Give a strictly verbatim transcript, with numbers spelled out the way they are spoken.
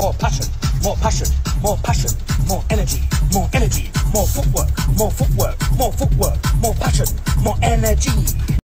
more passion, more passion, more passion, more energy, more energy, more footwork, more footwork, more footwork, more passion, more energy.